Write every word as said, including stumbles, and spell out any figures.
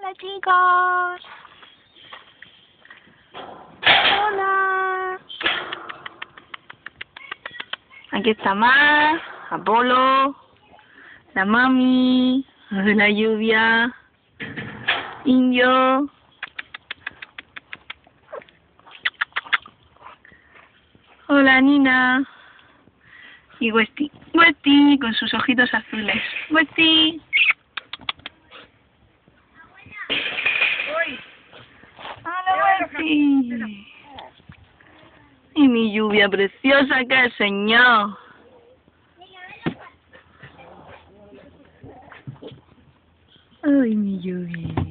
Hola chicos. Hola. Aquí está Mar, Apolo, la mami, la lluvia, Indio. Hola Nina. Y Westy. Westy con sus ojitos azules. Westy. Hola Westy. Y mi lluvia preciosa que el señor. Ay, mi lluvia.